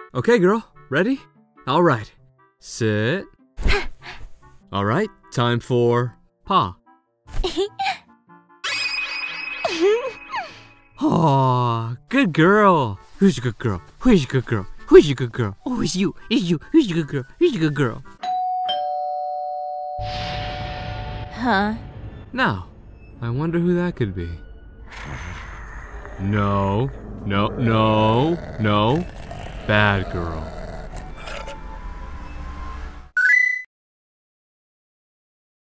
Okay, girl. Ready? All right. Sit. All right. Time for paw. Oh, good girl. Who's your good girl? Who's your good girl? Who's your good girl? Oh, it's you. It's you. Who's your good girl? Who's your good girl? Huh? Now, I wonder who that could be. No. Bad girl.